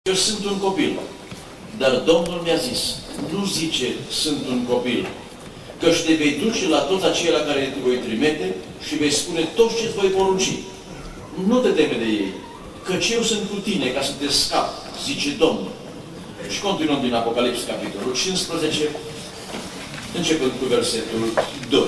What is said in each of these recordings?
Eu sunt un copil, dar Domnul mi-a zis, nu zice, sunt un copil, căci te vei duce la toți aceia la care te voi trimite și vei spune tot ce-ți voi porunci. Nu te teme de ei, căci eu sunt cu tine ca să te scap, zice Domnul. Și continuăm din Apocalipsa, capitolul 15, începând cu versetul 2.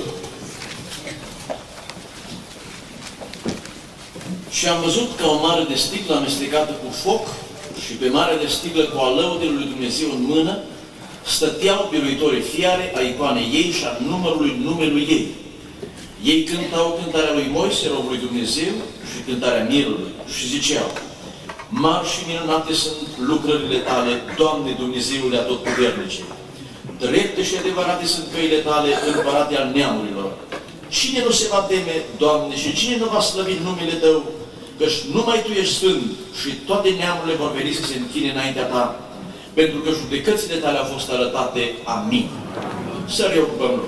Și am văzut ca o mare de sticlă amestecată cu foc și pe mare de sticlă cu alăutele lui Dumnezeu în mână, stăteau biruitorii fiare a icoanei ei și a numărului numelui ei. Ei cântau cântarea lui Moise, robul lui Dumnezeu, și cântarea mielului și ziceau: mari și minunate sunt lucrările tale, Doamne Dumnezeule Atotputernice. Drepte și adevărate sunt căile tale, Împărate al neamurilor. Cine nu se va teme, Doamne, și cine nu va slăvi numele Tău? Căci numai Tu ești sfânt și toate neamurile vor veni să se închine înaintea Ta, pentru că judecățile Tale au fost arătate. Amin. Să reocupăm lor.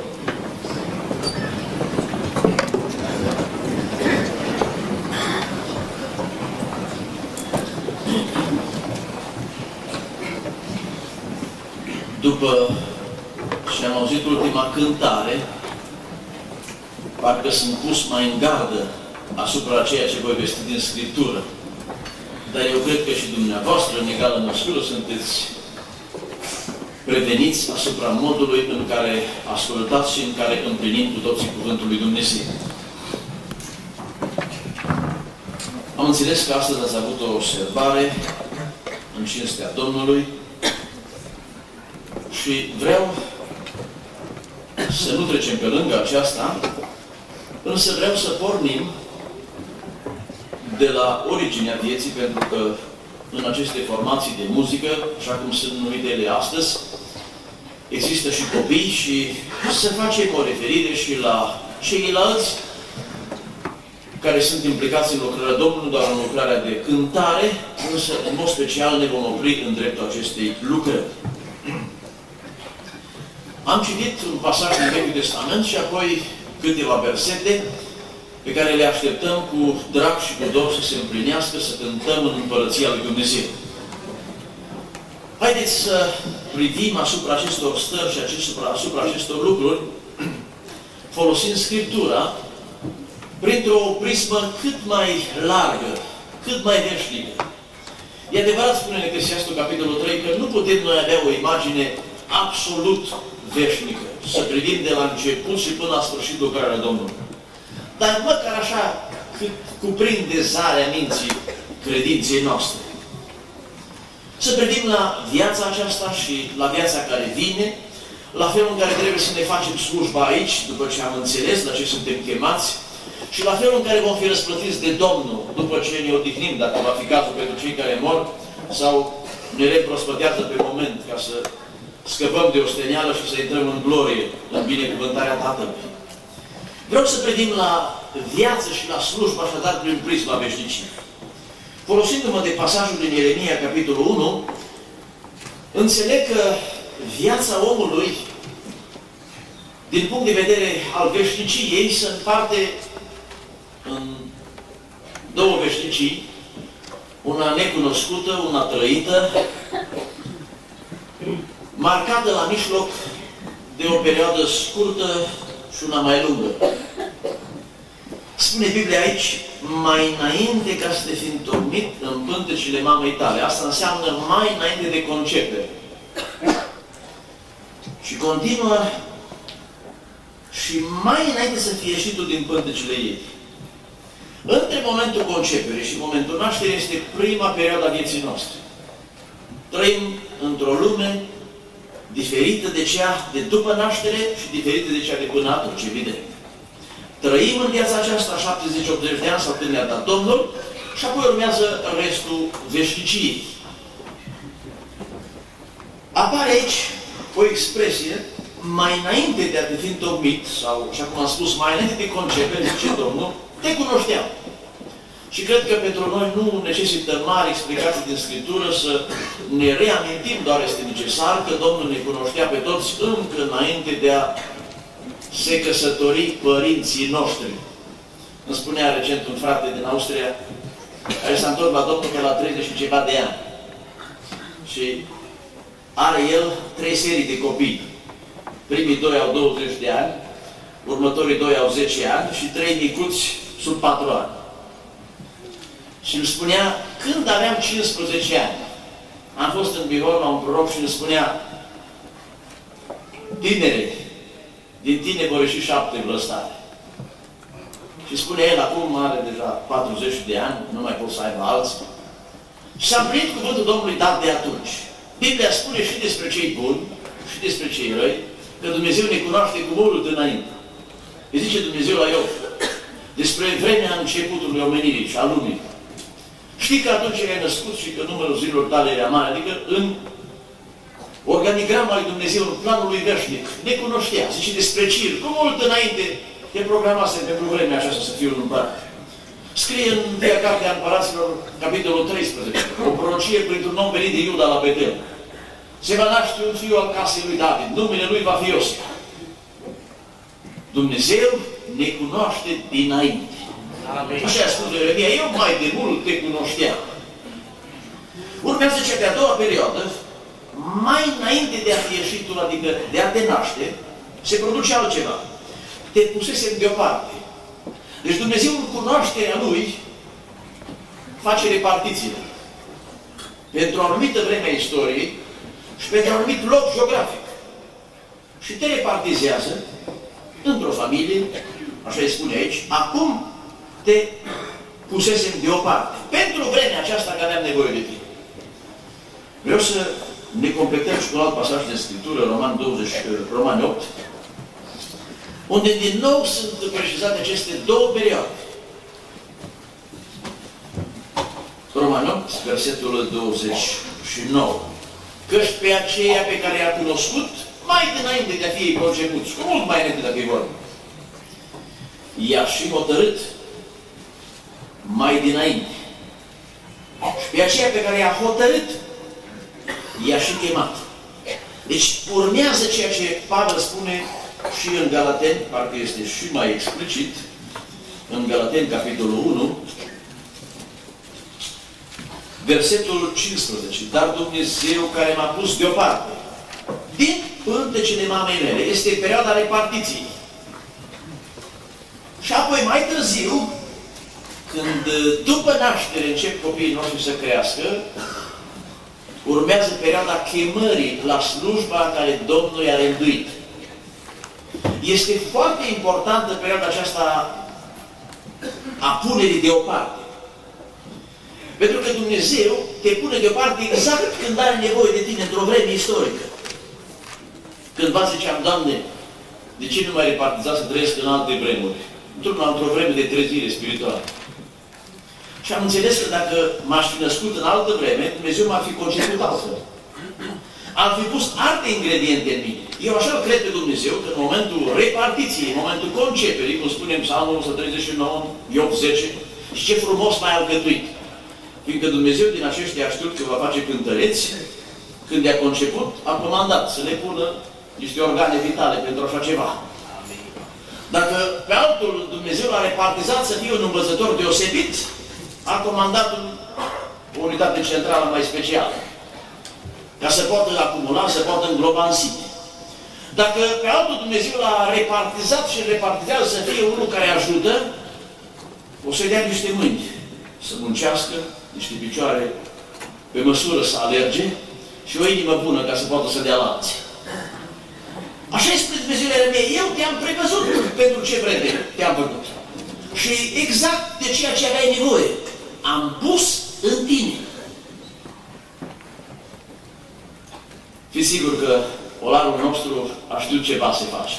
După ce am auzit ultima cântare, parcă sunt pus mai în gardă asupra ceea ce voi vesti din Scriptură. Dar eu cred că și dumneavoastră, în egală măsură, sunteți preveniți asupra modului în care ascultați și în care împlinim cu toții Cuvântul lui Dumnezeu. Am înțeles că astăzi ați avut o observare în cinstea Domnului și vreau să nu trecem pe lângă aceasta, însă vreau să pornim de la originea vieții, pentru că în aceste formații de muzică, așa cum sunt numite ele astăzi, există și copii și să facem o referire și la ceilalți care sunt implicați în lucrarea Domnului, doar în lucrarea de cântare, însă în mod special ne vom opri în dreptul acestei lucrări. Am citit un pasaj din Vechiul Testament și apoi câteva versete pe care le așteptăm cu drag și cu dor să se împlinească, să cântăm în Împărăția lui Dumnezeu. Haideți să privim asupra acestor stări și asupra acestor lucruri, folosind Scriptura, printr-o prismă cât mai largă, cât mai veșnică. E adevărat, spune în Eclesiastul, capitolul 3, că nu putem noi avea o imagine absolut veșnică, să privim de la început și până la sfârșit lucrarea Domnului. Dar măcar așa cât cuprinde zarea minții credinței noastre. Să privim la viața aceasta și la viața care vine, la felul în care trebuie să ne facem slujba aici, după ce am înțeles la ce suntem chemați, și la felul în care vom fi răsplătiți de Domnul, după ce ne odihnim, dacă va fi cazul pentru cei care mor, sau ne reprospătează pe moment, ca să scăpăm de osteneală și să intrăm în glorie, în binecuvântarea Tatălui. Vreau să privim la viață și la slujbă, așadar, prin prisma veșniciei. Folosindu-mă de pasajul din Ieremia, capitolul 1, înțeleg că viața omului, din punct de vedere al veșniciei, se împarte în două veșnicii, una necunoscută, una trăită, marcată la mijloc de o perioadă scurtă și una mai lungă. Spune Biblia aici, mai înainte ca să te fi întocmit în pântecele mamei tale. Asta înseamnă mai înainte de concepere. Și continuă, și mai înainte să fie ieșit tu din pântecele ei. Între momentul conceperii și momentul nașterii este prima perioadă a vieții noastre. Trăim într-o lume diferită de cea de după naștere și diferită de cea de până atunci, evident. Trăim în viața aceasta 70-80 de ani sau când ne-a dat Domnul și apoi urmează restul veșniciei. Apare aici o expresie, mai înainte de a te fi întocmit, sau, așa cum am spus, mai înainte de concepere, zice Domnul, te cunoșteam. Și cred că pentru noi nu necesită mari explicații din Scriptură să ne reamintim, doar este necesar că Domnul ne cunoștea pe toți încă înainte de a se căsători părinții noștri. Îmi spunea recent un frate din Austria, care s-a întors la Domnul pe la 30 și ceva de ani. Și are el 3 serii de copii. Primii 2 au 20 de ani, următorii 2 au 10 ani și 3 micuți sub 4 ani. Și îmi spunea, când aveam 15 ani, am fost în Bihor la un proroc și îmi spunea, tinere, din tine vor ieși 7 vlăstare. Și spune el, acum are deja 40 de ani, nu mai pot să aibă alții. Și s-a împlinit cuvântul Domnului dat de atunci. Biblia spune și despre cei buni și despre cei răi, că Dumnezeu ne cunoaște cu mult înainte. Îi zice Dumnezeu la Iov, despre vremea începutului omenirii și a lumii. Știi că atunci ai născut și că numărul zilelor tale era mare, adică în organigrama lui Dumnezeu, în planul lui veșnic, ne cunoștea. Zice despre Cir, cu mult înainte te programase pentru vremea aceasta să fiu un împărat. Scrie în Via Cartea Împăraților, capitolul 13, o prorocie printr-un om venit de Iuda la Betel. Se va naște un fiu al casei lui David, numele lui va fi Iosia. Dumnezeu ne cunoaște dinainte. Așa a spus Ieremia, eu mai de mult te cunoșteam. Urmează cea de-a doua perioadă, mai înainte de a fi ieșit tu, adică de a te naște, se produce altceva. Te pusesem deoparte. Deci Dumnezeu în cunoașterea Lui face repartițiile. Pentru o anumită vreme a istoriei și pentru un anumit loc geografic. Și te repartizează într-o familie, așa îi spune aici, acum te pusesem deoparte. Pentru vremea aceasta că aveam nevoie de tine. Vreau să ne completăm și cu un alt pasaj de Scriptură, Romani 8, unde din nou sunt precizate aceste două perioade. Romani 8, versetul 29. Căci pe aceea pe care i-a cunoscut, mai dinainte de a fi concepuți, cu mult mai înainte de a fi vorba, i-a și hotărât mai dinainte. Și pe aceea pe care i-a hotărât, i-a și chemat. Deci urmează ceea ce Pavel spune și în Galateni, parcă este și mai explicit, în Galateni, capitolul 1, versetul 15. Dar Dumnezeu care m-a pus deoparte, din pântecele mamei mele, este perioada repartiției. Și apoi mai târziu, când după naștere încep copiii noștri să crească, urmează perioada chemării la slujba care Domnul i-a rânduit. Este foarte importantă perioada aceasta a punerii deoparte. Pentru că Dumnezeu te pune deoparte exact când are nevoie de tine, într-o vreme istorică. Cândva ziceam, Doamne, de ce nu mai repartiza să trăiesc în alte vremuri? Într-o vreme de trezire spirituală. Și am înțeles că dacă m-aș fi născut în altă vreme, Dumnezeu m-ar fi conceput altfel. Am fi pus alte ingrediente în mine. Eu așa cred pe Dumnezeu că în momentul repartiției, în momentul conceperii, cum spunem Psalmul 139, Iov 10, și ce frumos m-ai alcătuit. Fiindcă Dumnezeu din aceștia a știut că va face cântăreți, când i-a conceput, a comandat să le pună niște organe vitale pentru așa ceva. Dacă pe altul Dumnezeu l-a repartizat să fie un învățător deosebit, a comandat o unitate centrală mai specială. Ca să poată acumula, să poată îngloba în sine. Dacă pe altul Dumnezeu l-a repartizat și repartizează să fie unul care ajută, o să-i dea niște mâini să muncească, niște picioare pe măsură să alerge și o inimă bună ca să poată să dea la alții. Așa îi spune Dumnezeu Ieremia, eu te-am prevăzut pentru ce vreme te-am făcut. Și exact de ceea ce aveai nevoie, am pus în tine. Fiți sigur că olarul nostru a știut ce va se face.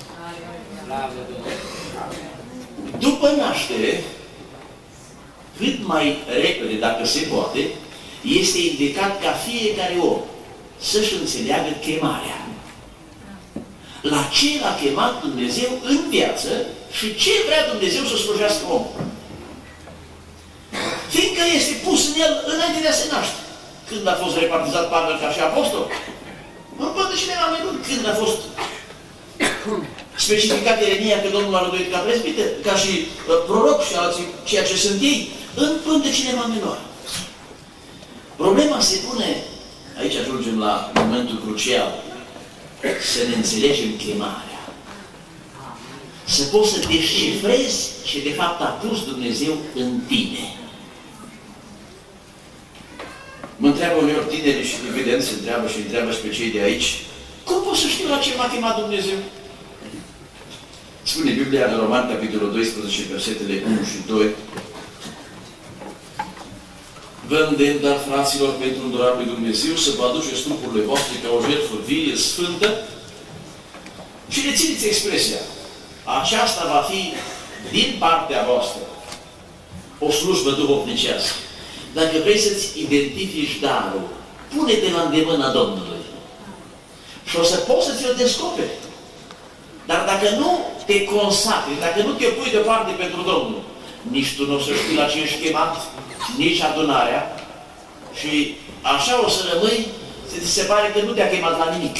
După naștere, cât mai repede, dacă se poate, este indicat ca fiecare om să-și înțeleagă chemarea. La ce l-a chemat Dumnezeu în viață și ce vrea Dumnezeu să slujească omul. Fiindcă este pus în el înainte de a se naște. Când a fost repartizat Pavel ca și apostol? Nu poate cineva mai mult. Când a fost specificat Ieremia că Domnul a rânduit ca prezbiter, ca și proroc și alții, ceea ce sunt ei, în pântecele mamelor. Problema se pune aici ajungem la momentul crucial, să ne înțelegem chemarea. Să poți să descifrezi ce de fapt a pus Dumnezeu în tine. Mă întreabă uneori tinerii și evident se întreabă și întreabă și pe cei de aici, cum pot să știu la ce m-a chemat Dumnezeu? Spune Biblia în Roman, capitolul 12, versetele 1 și 2. Vă îndemn, dar, fraților, pentru îndurarea lui Dumnezeu, să vă aduceți trupurile voastre ca o jertfă vie, sfântă, și rețineți expresia. Aceasta va fi, din partea voastră, o slujbă duhovnicească. Dacă vrei să-ți identifici darul, pune-te la îndemâna Domnului. Și o să poți să ți-o descoperi. Dar dacă nu te consacri, dacă nu te pui deoparte pentru Domnul, nici tu nu o să știi la ce ești chemat, nici adunarea, și așa o să rămâi, să ți se pare că nu te-a chemat la nimic.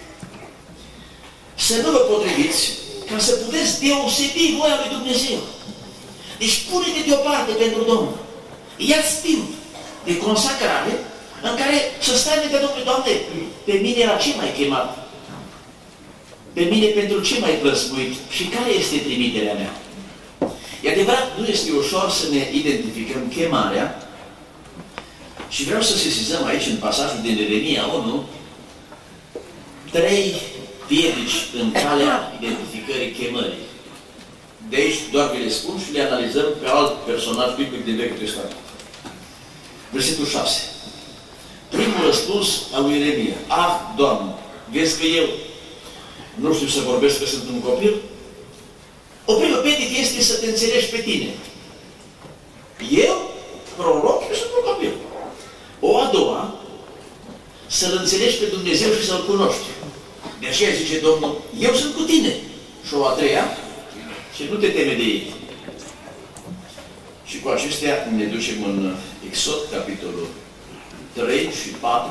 Să nu vă potriviți ca să puteți deosebi voia lui Dumnezeu. Deci pune-te deoparte pentru Domnul. Ia-ți timp de consacrare în care să stai de Domnul, Doamne, pe mine la ce m-ai chemat? Pe mine pentru ce m-ai plăsmuit? Și care este trimiterea mea? E adevărat, nu este ușor să ne identificăm chemarea și vreau să sesizăm aici, în pasajul din Ieremia 1, 3 piedici în calea identificării chemării. De aici doar vi le spun și le analizăm pe alt personaj biblic din Vechiul Testament. Versetul 6. Primul răspuns al lui Ieremia. Ah, Doamne, vezi că eu nu știu să vorbesc că sunt un copil? O primă piedică este să te înțelegi pe tine. Eu, proroc, eu sunt un copil. O a doua, să-L înțelegi pe Dumnezeu și să-L cunoști. De aceea zice Domnul, eu sunt cu tine. Și o a treia, și nu te teme de ei. Și cu acestea ne ducem în Exod, capitolul 3 și 4.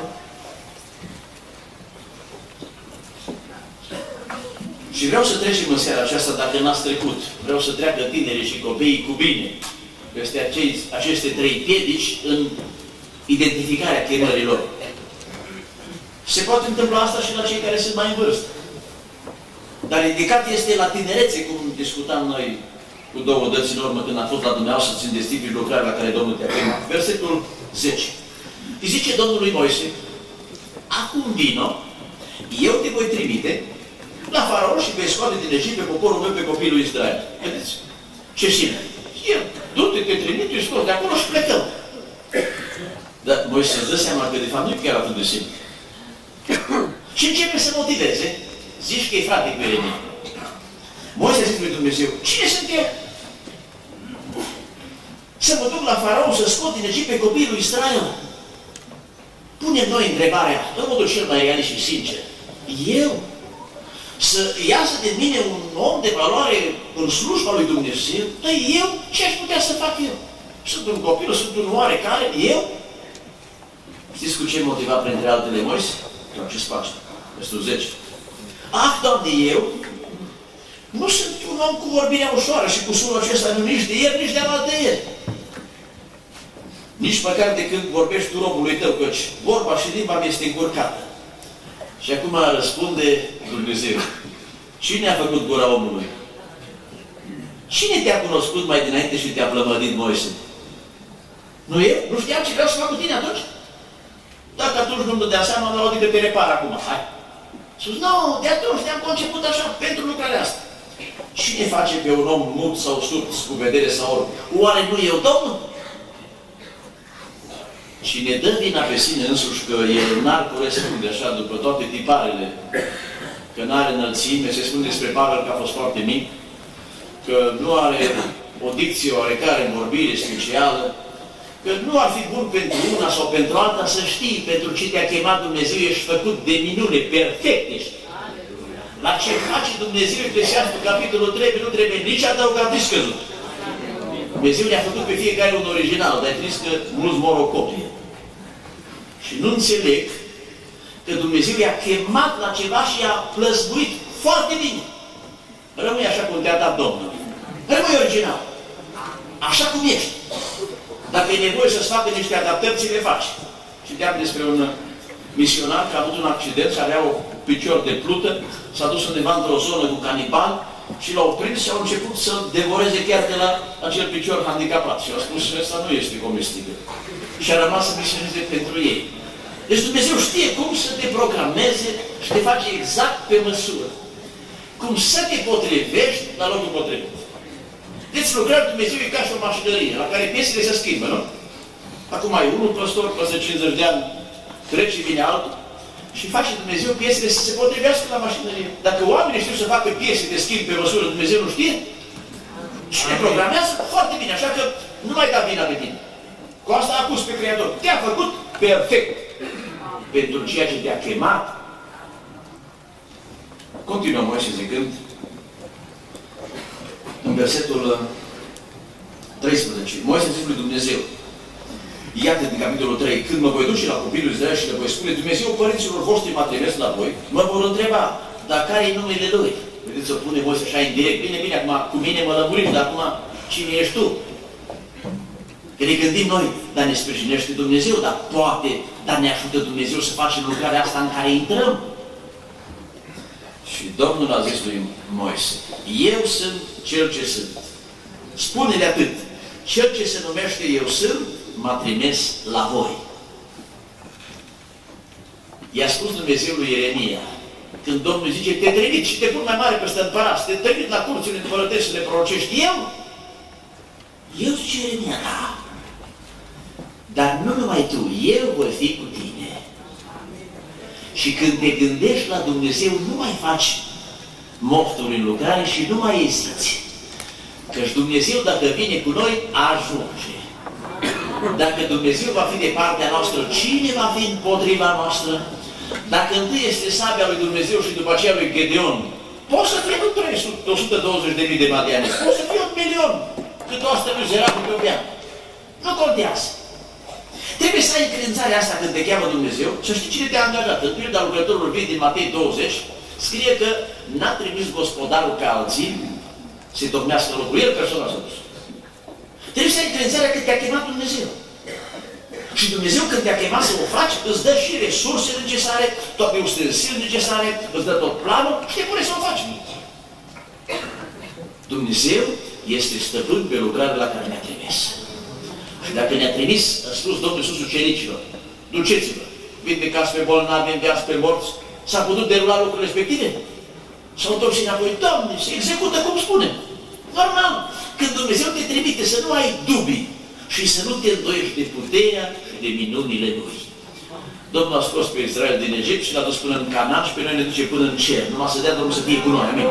Și vreau să trecem în seara aceasta, dacă n-ați trecut. Vreau să treacă tinerii și copiii cu bine peste aceste 3 piedici în identificarea chemărilor. Se poate întâmpla asta și la cei care sunt mai în vârstă. Dar indicat este la tinerețe, cum discutam noi cu 2 dăți în urmă când am fost la dumneavoastră să-ți îndestifici lucrarea la care Domnul te-a chemat. Versetul 10. Îi zice Domnului Moise, acum vino, eu te voi trimite la Faraon și vei scoate din Egipt pe poporul meu, pe copilul Israel. Vedeți? Ce simte? El, du-te, te trimite, îi scot de acolo și plecăm. Dar Moise îți dă seama că de fapt nu e chiar atât de simplu. Și începe să motiveze. Zici că e frate cu Ieremia. Moise a zis lui Dumnezeu, cine sunt eu? Să mă duc la Faraon să scot din Egipt pe copiii lui Israel? Punem noi întrebarea, în modul cel mai realist și sincer. Eu? Să iasă de mine un om de valoare în slujba lui Dumnezeu? Dar eu? Ce aș putea să fac eu? Sunt un copil, sunt un oarecare? Eu? Știți cu ce motiva printre altele Moise? Cu acest paște. Versetul 10. Ah, Doamne, eu nu sunt un om cu vorbirea ușoară și cu sunul acesta nu nici de ieri, nici de alaltăieri. Nici măcar de când vorbești tu robului tău, căci vorba și limba mi este încurcată. Și acum răspunde Dumnezeu. Cine a făcut gura omului? Cine te-a cunoscut mai dinainte și te-a plămădit, Moise? Nu eu? Nu știam ce vreau să fac cu tine atunci? Dacă atunci nu-mi dădea seama, am luat de pe repar acum. Hai! Sus, nu, de atunci te-am conceput așa, pentru lucrarea asta. Cine face pe un om mut sau surd, cu vedere sau orb? Oare nu eu, Domnul? Cine dă vina pe sine însuși că el n-ar corespunde așa după toate tiparele, că n-are înălțime, se spune despre Pavel că a fost foarte mic, că nu are o dicție oarecare în vorbire specială, că nu ar fi bun pentru una sau pentru alta să știi pentru ce te-a chemat Dumnezeu, ești făcut de minune, perfect ești. La ce face Dumnezeu, Eclesiastul, capitolul 3, nu trebuie nici adăugat, nici scăzut. Dumnezeu ne-a făcut pe fiecare un original, dar e trist că mulți mor o copie. Și nu înțeleg că Dumnezeu i-a chemat la ceva și i-a plăsmuit foarte bine. Rămâi așa cum te-a dat Domnul. Rămâi original. Așa cum ești. Dacă e nevoie să-ți facă niște adaptări, ți le faci. Și te-am despre un misionar care a avut un accident și avea un picior de plută, s-a dus undeva într-o zonă cu canibal și l-au prins și au început să devoreze chiar de la acel picior handicapat. Și au spus că ăsta nu este comestibil. Și a rămas să misioneze pentru ei. Deci Dumnezeu știe cum să te programeze și te face exact pe măsură. Cum să te potrivești la locul potrivit. Deci lucrarea Dumnezeu e ca și o mașinărie, la care piesele se schimbă, nu? Acum ai unul păstor, peste 50 de ani, trece și vine altul și face Dumnezeu piesele să se potrivească la mașinărie. Dacă oamenii știu să facă piese de schimb pe măsură, Dumnezeu nu știe? Și ne programează foarte bine, așa că nu mai da vina pe tine. Cu asta a pus pe Creator. Te-a făcut perfect pentru ceea ce te-a chemat. Continuăm Moise zicând în versetul 13. Moise zice lui Dumnezeu, iată din capitolul 3, când mă voi duce la copilul Israel și le voi spune, Dumnezeu părinților voștri m-a trimis la voi, mă vor întreba, dar care e numele Lui? Vedeți, să pune Moise așa indirect, bine, bine, acum cu mine mă lămurim, dar acum cine ești tu? Că ne gândim noi, dar ne sprijinește Dumnezeu, dar poate, dar ne ajută Dumnezeu să facem lucrarea asta în care intrăm. Și Domnul a zis lui Moise, eu sunt cel ce sunt. Spune-le atât, cel ce se numește eu sunt, m-a trimis la voi. I-a spus Dumnezeu lui Ieremia, când Domnul zice, te trimit și te pun mai mare peste împărat, te trimit la curțile împărătești să le prorocești eu? Eu, zice Ieremia, da. Dar nu numai tu, eu voi fi cu tine. Și când te gândești la Dumnezeu, nu mai faci mofturi în lucrare și nu mai eziți. Căci Dumnezeu, dacă vine cu noi, ajunge. Dacă Dumnezeu va fi de partea noastră, cine va fi împotriva noastră? Dacă întâi este sabia lui Dumnezeu și după aceea lui Gedeon, poți să fie nu 120.000 de madiani, poți să fie 1.000.000, cât o asta lui Zeracu pe o viață. Nu contează. Trebuie să ai credințarea asta când te cheamă Dumnezeu, să știi cine te-a angajat. În pilda lucrătorului vii din Matei 20, scrie că n-a trimis gospodarul pe alții să-i tocmească locul. El personal s-a dus. Trebuie să ai credințarea că te-a chemat Dumnezeu. Și Dumnezeu când te-a chemat să o faci, îți dă și resurse necesare, toate ustensile necesare, îți dă tot planul și te pune să o faci. Dumnezeu este stăpân pe lucrarea la care ne-a trimis. Și dacă ne-a trimis, a spus Domnul Iisus ucenicilor, duceți-vă, vindecați pe bolnavi, înviați pe morți, s-a putut derula lucrurile respective? S-au întors înapoi, Doamne, se execută cum spune. Normal, când Dumnezeu te trimite să nu ai dubii și să nu te îndoiești de puterea și de minunile Lui. Domnul a scos pe Israel din Egipt și l-a dus până în Canaan și pe noi ne duce până în cer. Numai să dea Domnul să fie cu noi. Amin.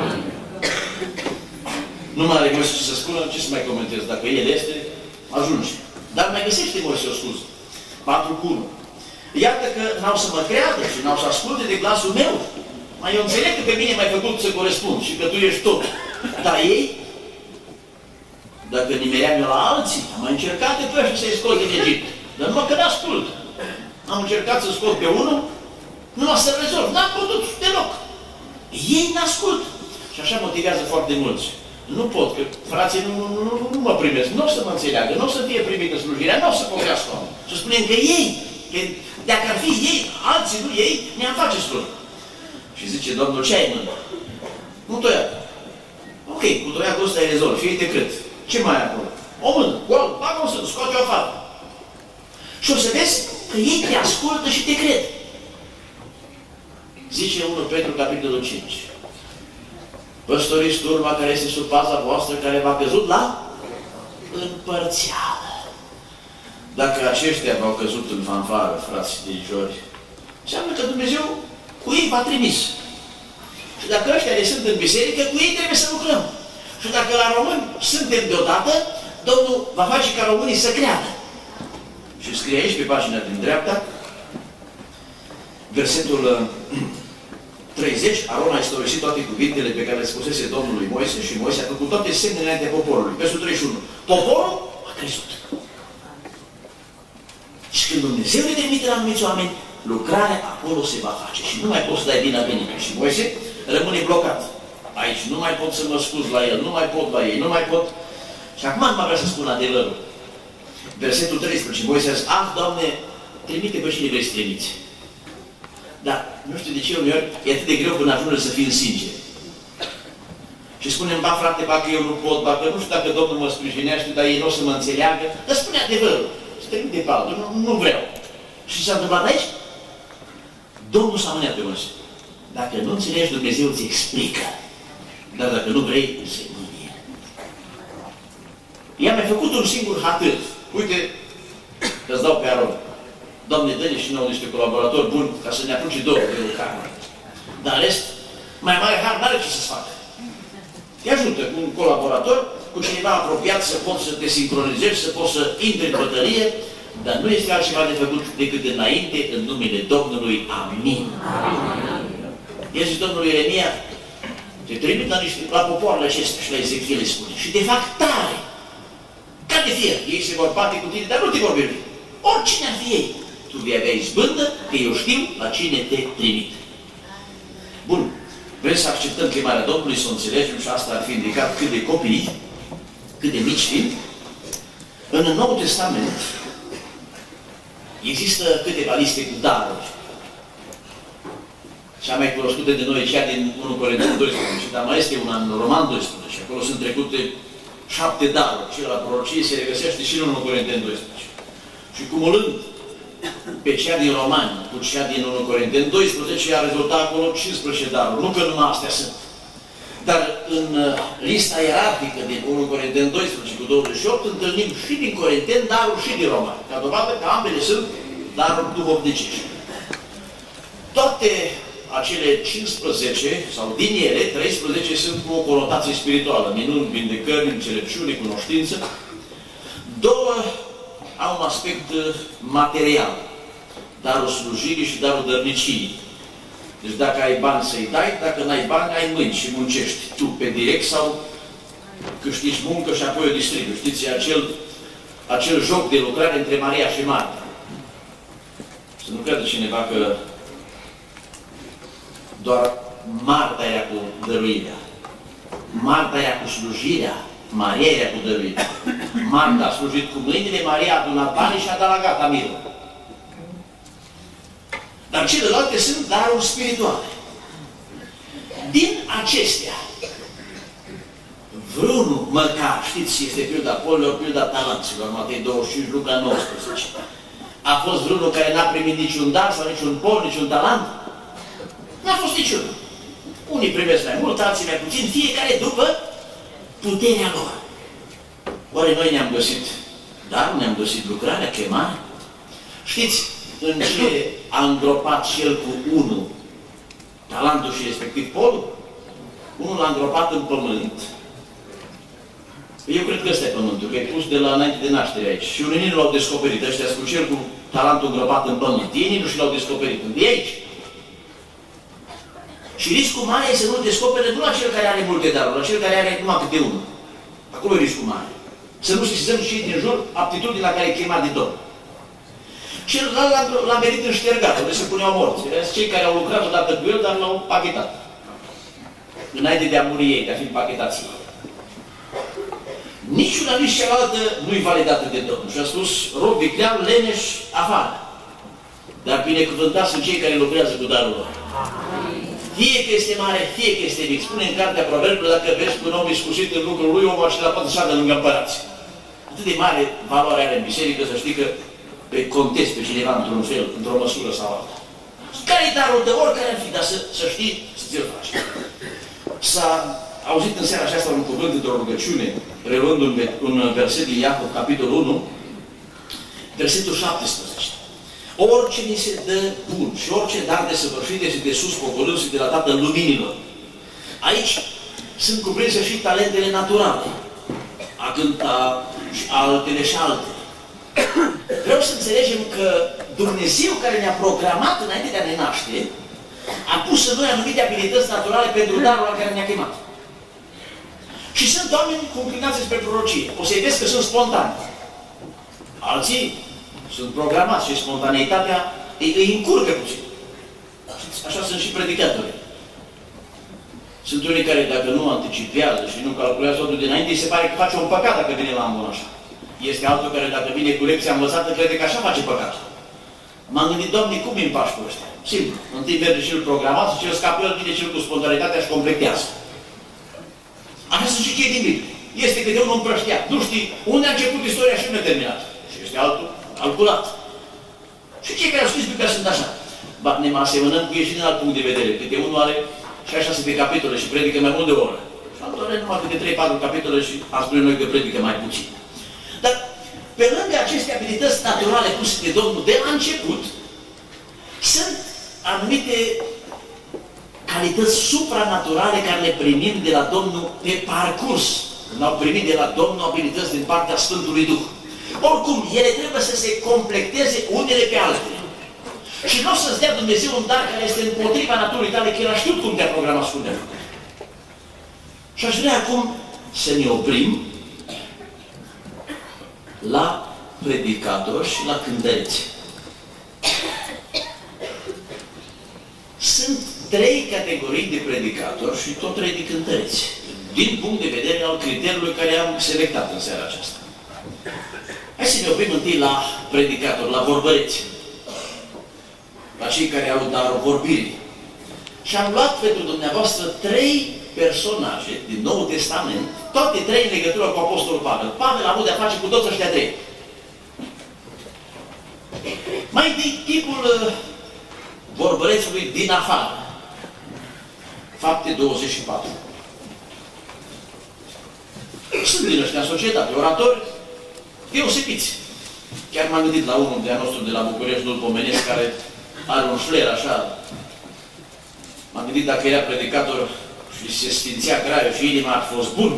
Nu mai are Moise ce să spună, ce să mai comentez? Dacă El este, ajunge. Dar mai găsește Moise o scuză. 4:1. Iată că n-au să mă creadă și n-au să asculte de glasul meu. Mai eu înțeleg că pe mine m-ai făcut să corespund și că tu ești tot. Dar ei, dacă nimeream eu la alții, am mai încercat de pe ăștia să-i scot din Egipt. Dar numai că n-ascult. Am încercat să scot pe unul, numai să-l rezolv. N-am putut deloc. Ei n-ascult. Și așa motivează foarte mulți. Nu pot, că frații nu mă primesc, nu o să mă înțeleagă, nu o să fie primită slujirea, nu o să pocrească oameni. Să spunem că ei, că dacă ar fi ei, alții nu ei, ne-am face slujbă. Și zice Domnul, ce ai în mână? Un toiac. Ok, cu toiacul ăsta îi rezolv, fie decret. Ce mai ai acolo? O mână, gol, bagă un sân, scoate-o afară. Și o să vezi că ei te ascultă și te cred. Zice 1 Petru, capitolul 5. Păstoriți turma care este sub paza voastră, care v-a căzut la împărțeală. Dacă aceștia v-au căzut în fanfară, frați de jori, înseamnă că Dumnezeu cu ei v-a trimis. Și dacă ăștia ne sunt în biserică, cu ei trebuie să lucrăm. Și dacă la români suntem deodată, Domnul va face ca românii să creadă. Și scrie aici, pe pagina din dreapta, versetul 30, Aron a istorisit toate cuvintele pe care le spusese Domnului Moise și Moise a făcut toate semnele înaintea poporului. Versetul 31. Poporul a crezut. Și când Dumnezeu le trimite la anumiți oameni, lucrarea acolo se va face. Și nu mai poți să dai vina pe nimeni. Și Moise rămâne blocat. Aici nu mai pot să mă scuz la el, nu mai pot la ei, nu mai pot. Și acum nu mai vrea să spun adevărul. Versetul 13. Moise a zis, ah, Doamne, trimite pe cine vrei să trimiți. nu știu de ce uneori e atât de greu până ajunge să fim sinceri. Și spunem, ba frate, ba că eu nu pot, ba că nu știu dacă Domnul mă sprijinește, dar ei nu o să mă înțeleagă. Dar spune adevărul. Și trimite pe altul. Nu vreau. Și s-a întâmplat aici? Domnul s-a mâniat pe măsă. Dacă nu înțelegi, Dumnezeu îți explică. Dar dacă nu vrei, se mânie. I-am mai făcut un singur hatâr. Uite, îți dau pe Aron. Doamne, dă-ne și nouă niște colaboratori buni ca să ne apuce două de lucrare. Dar rest, mai mare har n-are ce să-ți facă. Te ajută cu un colaborator, cu cineva apropiat să poți să te sincronizezi, să poți să intri în bătălie, dar nu este altceva de făcut decât înainte, în numele Domnului. Amin. I-a zis Domnul Ieremia, te trimit la popoarele acestea și la Ezechiel îi spune. Și te fac tare. Ca de fier. Ei se vor bate cu tine, dar nu te vor birui. Oricine ar fi ei. Tu vei avea izbândă, că eu știu la cine te trimit. Bun. Vrem să acceptăm chemarea Domnului, să o înțelegem și asta ar fi indicat cât de copii, cât de mici fiind. În Noul Testament există câteva liste cu daruri. Cea mai cunoscută de noi e cea din 1 Corinteni 12, dar mai este una în Roman 12. Acolo sunt trecute 7 daruri. Cel la prorocie se regăsește și în 1 Corinteni 12. Și cumulând pe cea din Romani cu cea din 1 Corinteni 12, a rezultat acolo 15 daruri. Nu că numai astea sunt. Dar în lista ierarhică din 1 Corinteni 12 cu 28 întâlnim și din Corinteni daruri și din Romani. Ca dovadă că ambele sunt daruri duhovnicești. Toate acele 15, sau din ele, 13 sunt cu o conotație spirituală. Minuni, vindecări, înțelepciune, cunoștință. Două au un aspect material. Darul slujirii și darul dărniciei. Deci dacă ai bani să-i dai, dacă n-ai bani, ai mâini și muncești. Tu pe direct sau câștigi muncă și apoi o distribui. Știți, acel joc de lucrare între Maria și Marta. Să nu creadă cineva că doar Marta era cu dăruirea. Marta era cu slujirea. Maria era cu dăruirea. Marta a slujit cu mâinile, Maria a adunat banii și a dat la gata milă. Dar celelalte sunt daruri spirituale. Din acestea, vreunul măcar, știți, este pilda polilor, pilda talanților, Matei 25, Luca 19. A fost vreunul care n-a primit niciun dar sau niciun pol, niciun talent? N-a fost niciunul. Unii primesc mai mult, alții mai puțin, fiecare după puterea lor. Oare noi ne-am găsit dar, ne-am găsit lucrarea, chemarea? Știți în ce a îngropat cel cu unul talentul și respectiv polul? Unul l-a îngropat în pământ. Eu cred că ăsta e pământul, că e pus de la înainte de naștere aici. Și unii nu l-au descoperit. Ăștia cu cel cu talentul îngropat în pământ. Ei nu și l-au descoperit. De aici. Și riscul mare e să nu-l descopere nu la cel care are multe daruri, la cel care are numai câte unul. Acolo e riscul mare. Să nu sesizăm și din jur aptitudinea care e chemat de Domnul. Celălalt l-a venit înștergat, unde se puneau morți. Cei care au lucrat odată cu el, dar l-au pachetat. Înainte de a muri ei, de a fi pachetați. Niciuna, nici cealaltă nu-i validată de Domnul. Și a spus, rob viclean, leneș, afară. Dar binecuvântați sunt cei care lucrează cu darul lor. Fie că este mare, fie că este mic. Spune în cartea Proverbelor, dacă vezi un om iscusit în lucrul lui, omul acela poate să șadă lângă împărați. Atât de mare valoare are în biserică, să știi că pe contest pe cineva într-un fel, într-o măsură sau alta. Care-i darul de oricare ar fi, dar să știi, să ți-l faci. S-a auzit în seara aceasta un cuvânt într-o rugăciune, reluând un verset din Iacov, capitolul 1, versetul 17. Orice ni se dă bun și orice dar de săvârșit este de sus poporând și de la Tatăl Luminilor. Aici sunt cuprinse și talentele naturale, a cânta și altele și altele. Vreau să înțelegem că Dumnezeu care ne-a programat înainte de a ne naște, a pus în noi anumite abilități naturale pentru darul la care ne-a chemat. Și sunt oameni cu înclinație spre prorocie. O să-i vezi că sunt spontani. Alții sunt programați și spontaneitatea îi încurcă puțin. Așa sunt și predicatorii. Sunt unii care dacă nu anticipează și nu calculează totul dinainte, îi se pare că face un păcat dacă vine la ambon așa. Este altul care dacă vine cu lecția învățată, crede că așa face păcatul. M-am gândit, Doamne, cum îi împași pe ăștia? Simplu. Întâi merge cel programat și cel scapă, el vine cel cu spontanitatea și completează. Așa sunt și cei din Biblie. Este câte unul împrăștiat. Nu știi unde a început istoria și unde a terminat. Și este altul calculat. Și cei care au scris Biblia sunt așa. Ba, ne asemănăm cu ei și din alt punct de vedere. Câte unul are 66 de capitole și predică mai mult de o oră. Și altul are numai câte 3-4 capitole și am spune noi că predică mai puțin. Dar, pe lângă aceste abilități naturale puse de Domnul de la început, sunt anumite calități supranaturale care le primim de la Domnul pe parcurs. Când au primit de la Domnul abilități din partea Sfântului Duh. Oricum, ele trebuie să se completeze unele pe altele. Și nu o să-ți dea Dumnezeu un dar care este împotriva naturii tale, că El a știut cum te-a programat și cum te-a făcut. Și aș vrea acum să ne oprim la predicatori și la cântăreți. Sunt 3 categorii de predicatori și tot 3 de cântăreți. Din punct de vedere al criteriului care am selectat în seara aceasta. Hai să ne oprim întâi la predicatori, la vorbăreți. La cei care au darul vorbirii. Și am luat pentru dumneavoastră 3 personaje din Noul Testament, toate 3 în legătură cu Apostolul Pavel. Pavel a avut de-a face cu toți ăștia 3. Mai întâi, tipul vorbărețului din afară. Fapte 24. Sunt din ăștia în societate, oratori deosebiți. Chiar m-am gândit la unul de-a nostru de la București, nu-l pomenesc, care are un șler așa. M-am gândit dacă era predicator și se sfințea graiul și inima ar fost bun.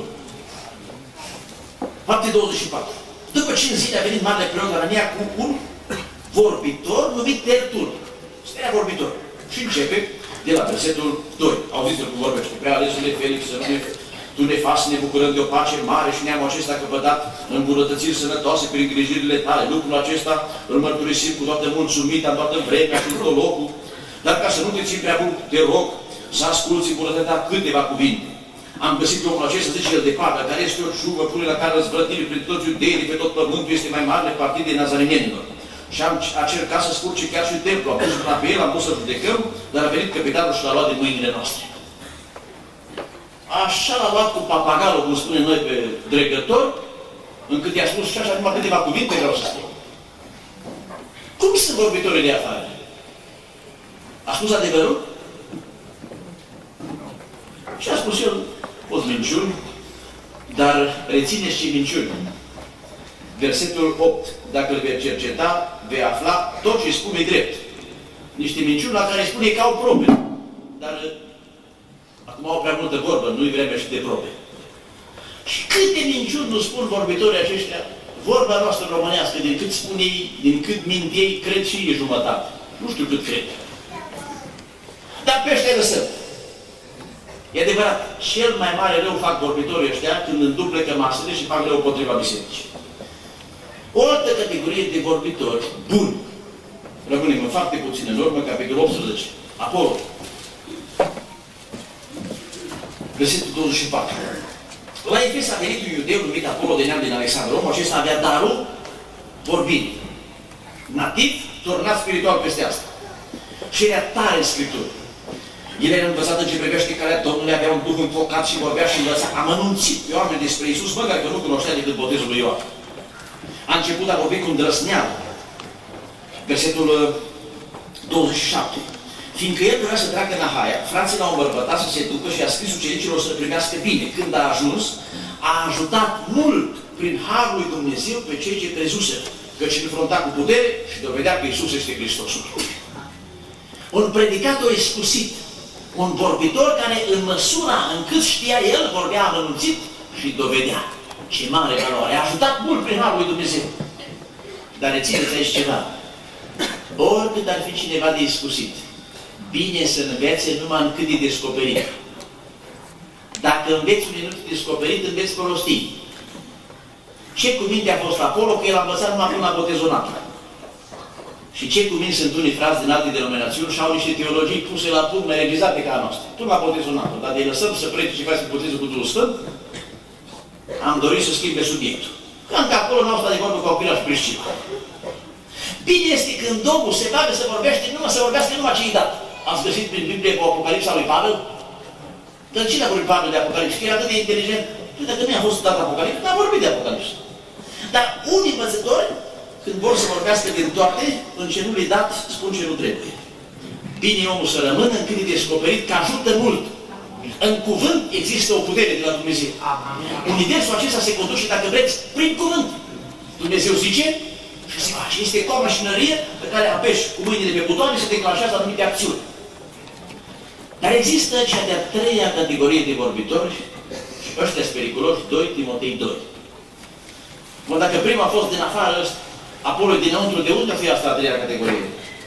Fapte 24. După 5 zile a venit marele preot Anania cu un vorbitor numit Tertul. Stărea vorbitor. Și începe de la versetul 2. Auziți-l cum vorbește. Prea alesule Felix, să nu ne tu ne faci să ne bucurăm de o pace mare și neamul acesta căpătat îmbunătățiri sănătoase prin îngrijirile tale. Lucrul acesta îl mărturisim cu toată mulțumită în toată vremea și în tot locul. Dar ca să nu te ții prea mult, te rog să asculți în bunătatea câteva cuvinte. Am găsit pe omul acesta, zice el de Pavel, care este o ciugă pune la care răzvrătiri prin toți iudeii pe tot pământul, este mai mare partid de nazarenienilor. Și a cercat să spurce chiar și templu. Am pus mâna pe el, am pus să judecăm, dar a venit capitanul și l-a luat din mâinile noastre. Așa l-a luat cu papagalul, cum spunem noi pe dregător, încât i-a spus și așa numai câteva cuvinte vreau să spun. Cum sunt vorbitorii de afară? A spus adevărul? Și a spus el, pot minciuni, dar rețineți ce minciuni. Versetul 8. Dacă îl vei cerceta, vei afla tot ce spune drept. Niște minciuni la care spune că au probe. Dar acum au prea multă vorbă, nu-i vremea și de probe. Și câte minciuni nu spun vorbitorii aceștia? Vorba noastră românească, din cât spun ei, din cât mint ei, cred și ei jumătate. Nu știu cât cred. Dar pe ăștia lăsăm. E adevărat, cel mai mare rău fac vorbitorii ăștia când înduplecă masele și fac rău împotriva bisericii. O altă categorie de vorbitori buni. Rămânem în foarte puțin în urmă, capitolul 18. Apollo. Versetul 24. La Efes a venit un iudeu numit Apollo de neam din Alexandru. Omul acesta avea darul vorbirii. Nativ, turnat spiritual peste asta. Și era tare în Scriptură. El era învățat în ce privește calea Domnului, avea un duh înfocat și vorbea și învăța. Am anunțit pe oameni despre Iisus, măcar că nu cunoștea decât botezul lui Ioan. A început a vorbi cu îndrăsneală. Versetul 27. Fiindcă el vrea să treacă în Ahaia, frații l-au îmbărbătat să se ducă și a scris ucenicilor să primească bine. Când a ajuns, a ajutat mult prin harul lui Dumnezeu pe cei ce crezuseră, căci înfrunta cu putere și dovedea că Iisus este Hristosul. Un predicator excusit, un vorbitor care în măsura încât știa el, vorbea amănunțit și dovedea. Ce mare valoare! A ajutat mult prin harul lui Dumnezeu. Dar rețineți aici ceva. Oricât ar fi cineva de excusit, bine să învețe numai în cât e descoperit. Dacă înveți un minut descoperit, înveți prostii. Ce cuvinte a fost Apollo? Că el a învățat numai până la botezul în apă. Și ce cuvinte sunt unii frați din alte denominațiuni și au niște teologii puse la punct mai regizate ca a noastră. Până la botezul în apă. Dar de lăsăm să predice și faci să botezul cu Duhul Sfânt, am dorit să schimbe subiectul. Cam că acolo n-au stat de vorbă cu Aquila și Priscila. Bine este când Domnul se bagă să vorbește, nu să vorbească numai ce-i dat. Ați găsit prin Biblie cu Apocalipsa lui Pavel? Dar cine a vorbit Pavel de Apocalipsa? Că era atât de inteligent. Păi dacă nu i-a fost dat Apocalipsa, n-a vorbit de Apocalipsa. Dar unii învățători, când vor să vorbească din toate, în ce nu le-i dat, spun ce nu trebuie. Bine e omul să rămână încât e descoperit că ajută mult. În cuvânt există o putere de la Dumnezeu. Universul acesta se conduce, dacă vreți, prin cuvânt. Dumnezeu zice și se face. Este ca o mașinărie pe care apeși cu mâinile pe butoane și se declanșează anumite acțiuni. Dar există cea de-a treia categorie de vorbitori și ăștia sunt periculoși, 2 Timotei 2. Bun, dacă prima a fost din afară, apoi dinăuntru, de unde a fi asta a treia categorie?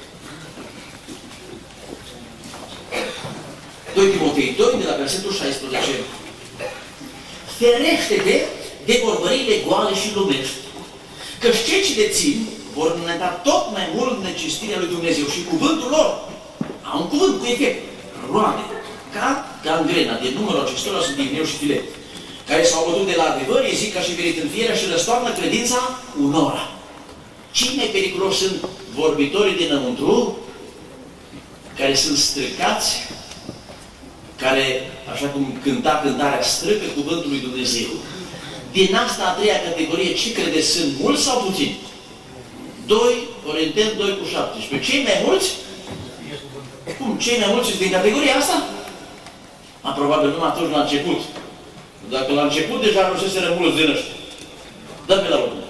2 Timotei 2, de la versetul 16. Ferește-te de vorbările goale și lumești, căci cei ce le țin vor înneta tot mai mult necestirea lui Dumnezeu și cuvântul lor au un cuvânt cu efect, roade, ca gangrena. De numărul acestora sunt Igneu și Filet, care s-au bătut de la adevăr, ei zic ca și verit în fiere și răstoarnă credința unora. Cei mai periculoși sunt vorbitorii dinăuntru, care sunt stricați, care, așa cum cânta cântarea, străcă cuvântul lui Dumnezeu. Din asta a treia categorie, ce credeți? Sunt mulți sau puțini? 2 Corinteni 2 cu 17. Cei mai mulți? Cum? Cei mai mulți sunt din categoria asta? Probabil numai atunci la început. Dacă la început deja nu se mulți din ăștia. Dă-mi la urmă.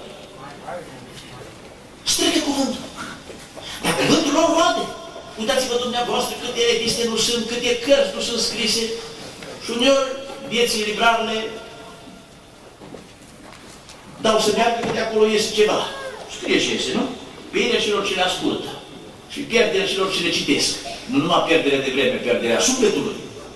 Strică cuvântul. Dar cuvântul lor roade. Uitați-vă dumneavoastră câte reviste nu sunt, câte cărți nu sunt scrise. Și uneori vieții librarele dau să meargă că de acolo iese ceva. Scrie ce iese, nu? Pierderea celor ce le ascultă. Și pierderea celor ce le citesc. Nu numai pierderea de vreme, pierderea sufletului.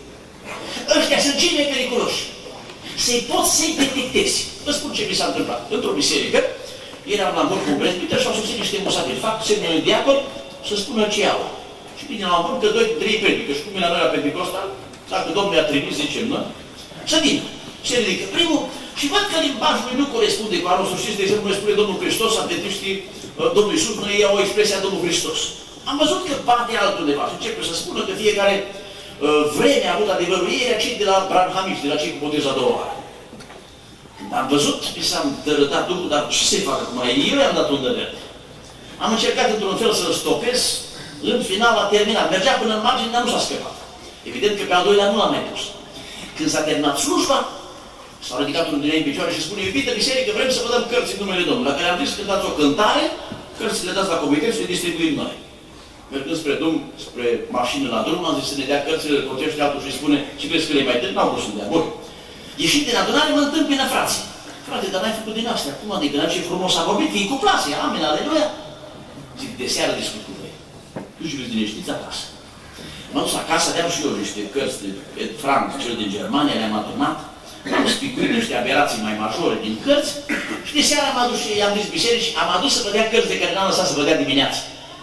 Ăștia sunt cei mai periculoși. Să-i poți să-i detectezi. Vă spun ce mi s-a întâmplat. Într-o biserică, eram la Hamburg cu un prezbiter și au susținut niște musafiri. Fac semnul unui diacon să spună ce au. Și bine, la Hamburg că 2-3 predică. Și cum e la noi la Pentecostal, dacă Domnul i-a trimis, zicem, nu? Să vină. Se ridică primul și văd că limbajul lui nu corespunde cu anul. Știți, de exemplu, noi spune Domnul Hristos, adventiștii, Domnul Iisus, noi iau o expresie a Domnul Hristos. Am văzut că bate altundeva și începe să spună că fiecare vreme a avut adevărul ei, era cei de la Branhamiști, de la cei cu botezul a doua oară. Când am văzut, mi s-am dărâtat Duhul, dar ce se facă acum? Eu i-am dat undă verde. Am încercat într-un fel să-l stopez, în final a terminat. Mergea până în margine, dar nu s-a scăpat. Evident că pe al doilea nu l-am mai pus. Când s-a terminat slujba, s-a ridicat unul din ei în picioare și spune: iubită biserică, vrem să vă dăm cărți în numele Domnului. La care am zis că dați o cântare, cărțile dați la comitet și le distribuim noi. Mergând spre drum, spre mașină la drum, am zis să ne dea cărțile, îl cotește altul și spune: ce crezi că le mai dă? N-au vrut să-mi dea. Bun. Ieșind din adunare, mă întâmpină frații. Frate, dar n-ai făcut din astea. Cum adică? Dar ce frumos a vorbit, fii cu plase, amin, aleluia. Zic, de seară discut cu voi. Tu și vreți liniștiți acasă. M-am dus acasă, aveam și eu niște cărți de Ed Frank, cel din Germania, le-am adunat. Am spicuit niște aberații mai majore din cărți și de seara m-am dus și i-am zis biserici, am adus să vă dea cărți de care n-am lăsat să vă dea dimineața.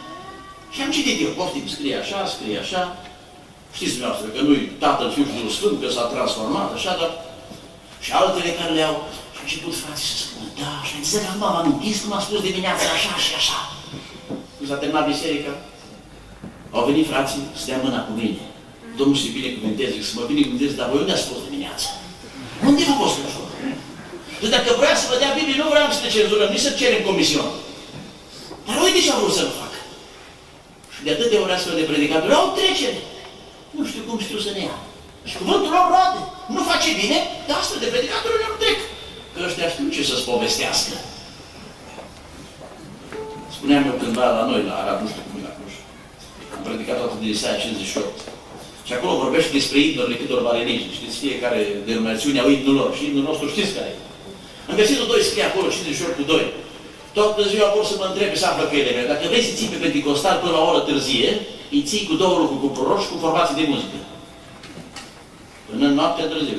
Și am citit eu, poftim, scrie așa. Știți dumneavoastră că nu-i Tatăl, Fiul și Duhul Sfânt, că s-a transformat, așa, dar și altele care le-au. Și au început frații să spună, da, și am zis, că m-am amintit cum a spus dimineața așa și așa. Când s-a terminat biserica, au venit frații să dea mâna cu mine. Domnul să-i binecuvânteze, să mă binecuvânteze, dar voi unde ați fost dimineața? Unde v-a fost așa? Deci dacă vrea să vă dea Biblie, nu vreau să le cenzurăm, nici să cerem comision. Dar uite ce a vrut să nu facă. Și de atâtea ori astfel de predicatori au trecere. Nu știu cum știu să ne ia. Și cuvântul lor roade. Nu face bine, dar astfel de predicatori nu trec. Că ăștia știu ce să-ți povestească. Spuneam eu cândva la noi, la Arad, nu știu cum e la Cluj. Am predicat toată din Isaia 58. Și acolo vorbește despre imnurile câtorva religii. Știți, fiecare denominațiune au imnul lor. Și imnul nostru știți care e. În versetul 2 scrie acolo, 58 cu 2. Toată ziua vor să mă întrebe să află căile mele. Dacă vrei să ții pe Pentecostal până la o oră târzie, îi ții cu 2 lucruri, cu proroci și cu formații de muzică. Până în noaptea târziu.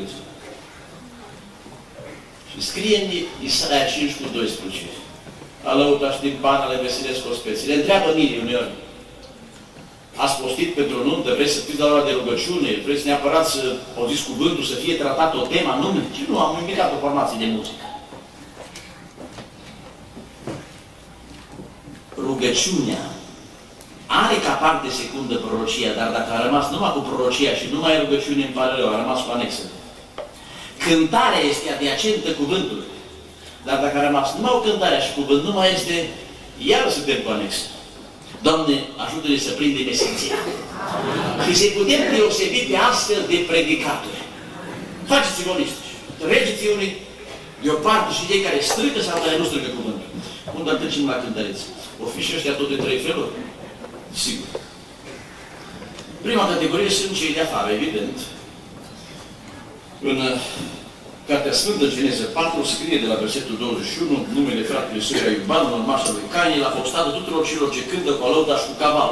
Și scrie în Isaia 5 cu 12. Alăuta și din panele veselesc ospeții. Le întreabă mine uneori. Ați postit pentru o nuntă, vreți să fiți la ora de rugăciune, vreți neapărat să auziți cuvântul, să fie tratat o temă anume? Ce nu, am invitat o formație de muzică. rugăciunea are ca parte secundă prorocia, dar dacă a rămas numai cu prorocia și numai rugăciune, îmi pare rău, a rămas cu anexă. Cântarea este adiacentă cuvântului. Dar dacă a rămas numai cu cântarea și cuvânt, nu mai este, iar suntem cu anexă. Doamne, ajută-ne să prindem esenția. Și să putem deosebi pe astfel de predicatori. Faceți-vă listici. Treceți unii de o parte și cei care strică sau care nu strică cuvântul. Unde trecem la cântăreți? O fi și ăștia tot de 3 feluri? Sigur. Prima categorie sunt cei de afară, evident. În Cartea Sfântă, Geneză 4, scrie de la versetul 21, numele fratelui său Iuban, urmașul lui Cain, a fost tatăl tuturor celor ce cântă cu alăuta și cu caval.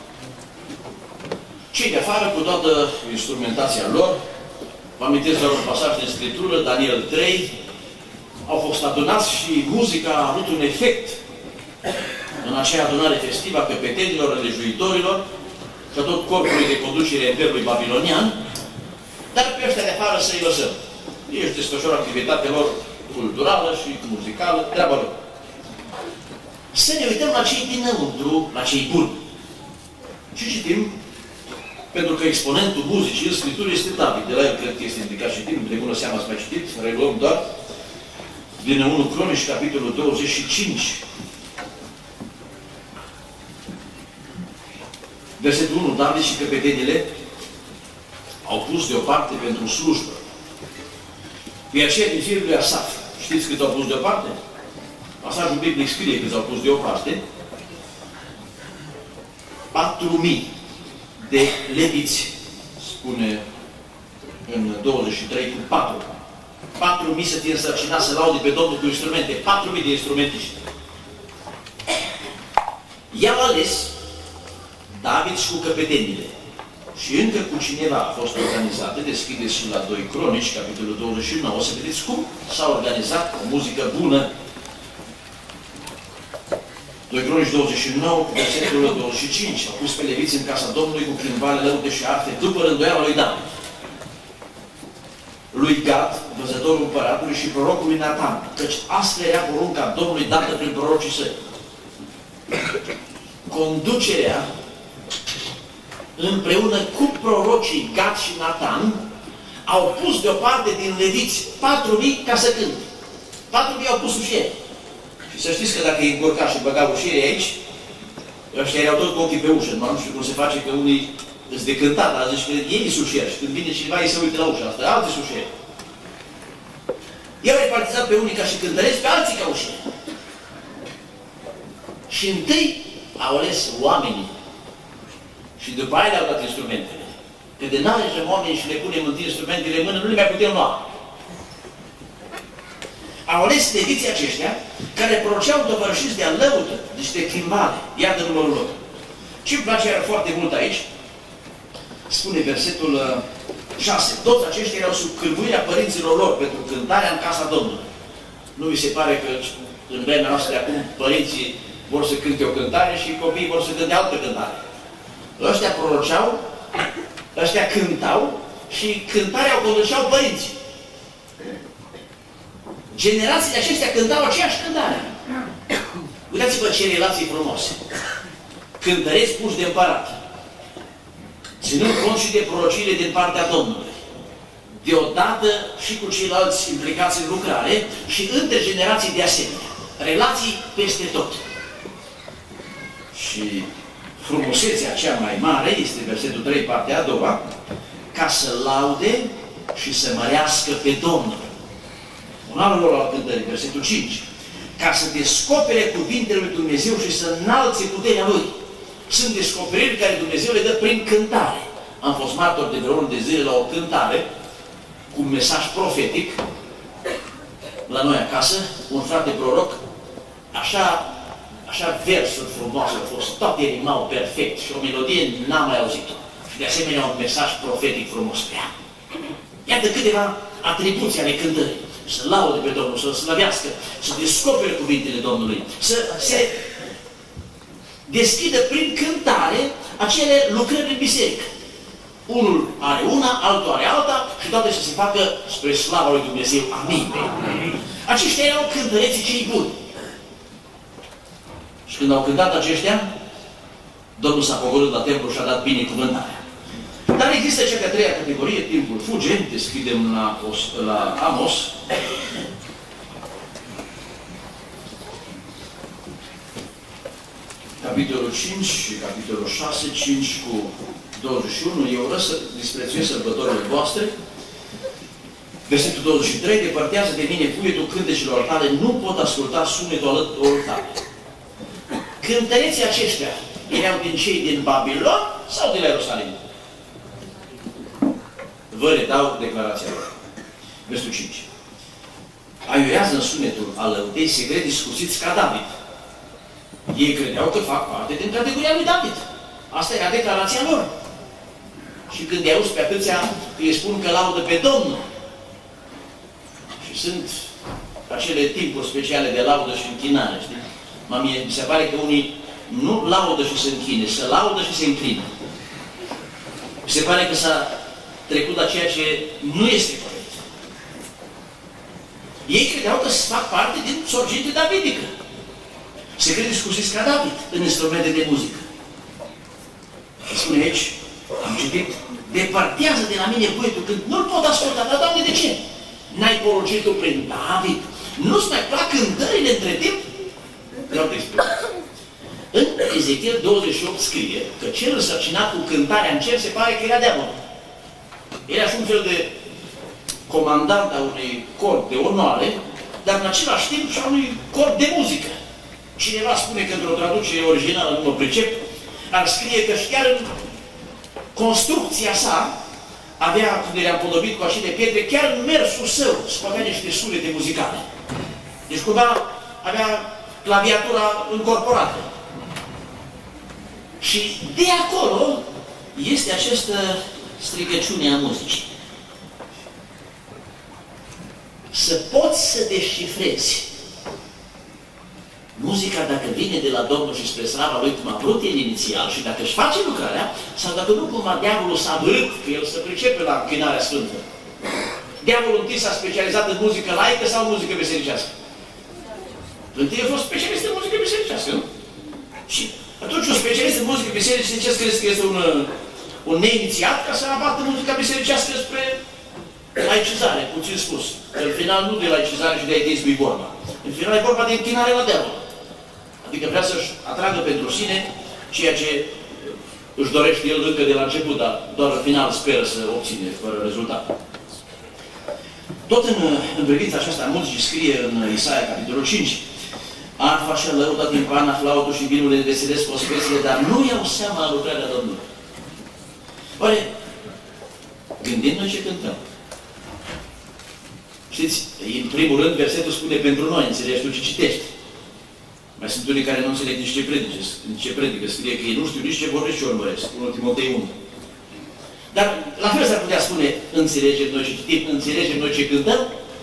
Cei de afară, cu toată instrumentația lor, vă amintesc la un pasaj din Scriptură, Daniel 3, au fost adunați și muzica a avut un efect în acea adunare festivă a căpetenilor, lejuitorilor și a tot corpului de conducere a Imperiului Babilonian, dar pe ăștia de afară să-i lăsăm. Ei își desfășoară activitatea lor culturală și muzicală, treaba lor. Să ne uităm la cei dinăuntru, la cei buni. Și citim, pentru că exponentul muzicii în Scriptură este David. De la el cred că este indicat și timp, de bună seama ați mai citit, reluăm doar din 1 Cronici, capitolul 25. Versetul 1, David și căpetenile au pus deoparte pentru slujbă. Pe aceea din fiul lui Asaf, știți cât au pus deoparte? Pasajul biblic scrie cât au pus deoparte. 4.000 de leviți, spune în 23 cu 4. 4.000 să fie însărcinați să laude pe Domnul cu instrumente. 4.000 de instrumentiști. I-au ales David și cu căpetenile. Și încă cu cineva a fost organizată, deschideți și la 2 Cronici, capitolul 29, să vedeți cum s-a organizat o muzică bună. 2 Cronici 29, versetul 25, au pus pe leviți în casa Domnului cu chimbale, lăute și arfe, după rânduiala lui David, lui Gad, văzătorul împăratului și prorocului Natan, căci astfel era porunca Domnului dată prin prorocii săi. Conducerea împreună cu prorocii Gad și Natan, au pus deoparte din leviți 4.000 ca să cânte. 4.000 au pus ușieri. Și să știți că dacă îi încurca și băga ușierii aici, ăștia erau tot cu ochii pe ușă. Nu știu cum se face că unii îți de cântat, dar zici că ei sunt ușieri. Și când vine cineva, ei se uită la ușa asta. Alții sunt ușieri. Eu ai repartizat pe unii ca și cântăreți, pe alții ca ușieri. Și întâi au ales oamenii. Și după aia le-au dat instrumentele. Că de n-alegem oamenii și le punem întâi instrumentele în mână, nu le mai putem lua. Au ales leviții aceștia care proroceau tovărășiți de alăută, niște chimbale. Iată numărul lor. Ce-mi place foarte mult aici, spune versetul 6. Toți aceștia erau sub cârmuirea părinților lor pentru cântarea în casa Domnului. Nu vi se pare că în vremea noastră de acum părinții vor să cânte o cântare și copiii vor să cânte altă cântare. Ăștia proroceau, ăștia cântau și cântarea o conduceau părinții. Generațiile acestea cântau aceeași cântare. Uitați-vă ce relații frumoase. Cântăreți puși de împărat. Ținând cont și de prorocire din partea Domnului. Deodată și cu ceilalți implicați în lucrare și între generații de asemenea. Relații peste tot. Și frumusețea cea mai mare este versetul 3, partea a doua, ca să laude și să mărească pe Domnul. Un alt rol al cântării, versetul 5, ca să descopere cuvintele lui Dumnezeu și să înalțe puterea Lui. Sunt descoperiri care Dumnezeu le dă prin cântare. Am fost martor de vreo 1 de zile la o cântare cu un mesaj profetic la noi acasă, un frate proroc, așa versuri frumoase au fost, toate rimau perfect și o melodie n-am mai auzit-o. Și de asemenea un mesaj profetic frumos pe ea. Iată câteva atribuții ale cântării. Să laude pe Domnul, să-L slăvească, să descopere cuvintele Domnului, să se deschidă prin cântare acele lucrări în biserică. Unul are una, altul are alta și toate să se facă spre slava lui Dumnezeu. Amin. Aceștia erau cântăreții cei buni. Și când au cântat aceștia, Domnul s-a pogorât la templu și a dat binecuvântarea. Dar există cea de-a treia categorie, timpul fuge, deschidem la Amos. Capitolul 5 și capitolul 6, 5 cu 21, eu vreau să disprețuiesc sărbătorile voastre. Versetul 23, depărtează de mine puietul cântecilor tale, nu pot asculta sunetul alăturilor tale. Cântăreții aceștia erau din cei din Babilon sau din Ierusalim? Vă redau declarația lor. Versetul 5. Aiurează în sunetul alăutei secreti scusiți ca David. Ei credeau că fac parte din categoria lui David. Asta era declarația lor. Și când îi auzi pe atâția, îi spun că laudă pe Domnul. Și sunt acele timpuri speciale de laudă și închinare, știi? Mie mi se pare că unii nu laudă și se închine, se laudă și se înclină. Mi se pare că s-a trecut la ceea ce nu este corect. Ei credeau că fac parte din sorginte davidică. Se crede scusiți ca David în instrumente de muzică. Și spune aici, am citit, depărtează de la mine puietul când nu-l pot asculta. Dar, Doamne, de ce? N-ai poruncit-o prin David? Nu-ți mai plac cântările între timp? Vreau te explic. În Ezechiel 28 scrie că cel însărcinat cu cântarea în cer se pare că era diavolul. Era și un fel de comandant a unui corp de onoare, dar în același timp și a unui corp de muzică. Cineva spune că într-o traducere originală, nu mă pricep, ar scrie că și chiar în construcția sa avea, când era împodobit cu acele pietre, chiar în mersul său scoatea niște sunete muzicale. Deci cumva avea claviatura încorporată. Și de acolo este această strigăciune a muzicii. Să poți să descifrezi muzica dacă vine de la Domnul și spre slava Lui cum a vrut el inițial și dacă își face lucrarea, sau dacă nu cumva diavolul s-a vrut că el să pricepe la închinarea sfântă. Diavolul întâi s-a specializat în muzică laică sau muzică bisericească? Întâi a fost specialist în muzică bisericească, nu? Și atunci un specialist în muzică bisericească, ce crezi că este un neinițiat ca să abată muzica bisericească spre laicizare, puțin spus. Că în final nu de laicizare și de ateism e vorba. În final e vorba de închinare la diavol. Adică vrea să-și atragă pentru sine ceea ce își dorește el încă de la început, dar doar în final speră să obține, fără rezultat. Tot în privința aceasta muzicii scrie în Isaia, capitolul 5, arfa și lăuta timpana, flautul și vinul le veselesc ospețile, dar nu iau seama la lucrarea Domnului. Oare, gândim noi ce cântăm? Știți, în primul rând, versetul spune pentru noi, înțelegi tu ce citești. Mai sunt unii care nu înțeleg nici ce predică, scrie că ei nu știu nici ce vorbesc și urmăresc, 1 Timotei 1. Dar la fel s-ar putea spune, înțelegem noi ce citim, înțelegem noi ce cântăm?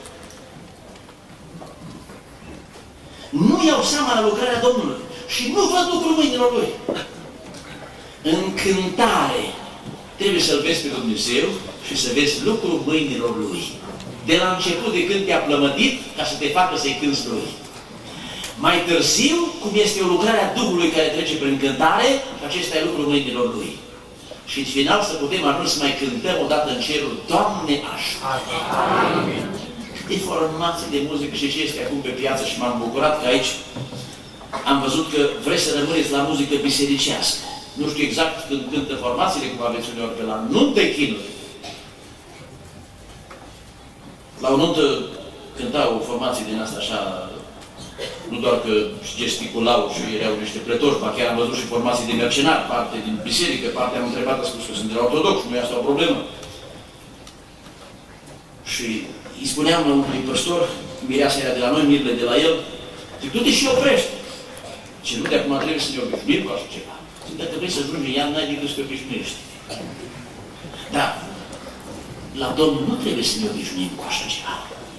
Nu iau seama la lucrarea Domnului și nu văd lucrul mâinilor Lui. În cântare trebuie să-L vezi pe Dumnezeu și să vezi lucrul mâinilor Lui. De la început de când te-a plămădit, ca să te facă să-i cânți Lui. Mai târziu, cum este o lucrare a Duhului care trece prin cântare, acesta e lucrul mâinilor Lui. Și în final să putem ajunge să mai cântăm odată în cerul, Doamne ajută! Câte formații de muzică și ce este acum pe piață și m-am bucurat că aici am văzut că vreți să rămâneți la muzică bisericească. Nu știu exact când cântă formațiile, cum aveți uneori pe la nuntă chinuri. La o nuntă cântau formații din asta așa, nu doar că gesticulau și erau niște plătoși, ba chiar am văzut și formații de mercenari, parte din biserică, parte am întrebat, a spus că sunt de la ortodox, nu e asta o problemă. Și îi spuneam la unui păstor, mireasa era de la noi, mirile de la el, zic, du-te și oprește. Și nu de acum trebuie să ne obișnuim cu așa ceva. Zic, dacă vrei să ajungi în ea, n-ai decât să te obișnuiești. Dar la Domnul nu trebuie să ne obișnuim cu așa ceva.